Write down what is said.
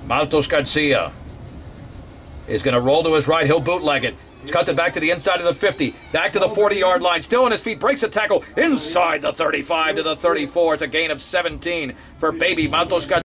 Maltos-Garcia is going to roll to his right. He'll bootleg it. Cuts it back to the inside of the 50. Back to the 40-yard line. Still on his feet. Breaks a tackle inside the 35 to the 34. It's a gain of 17 for baby Maltos-Garcia.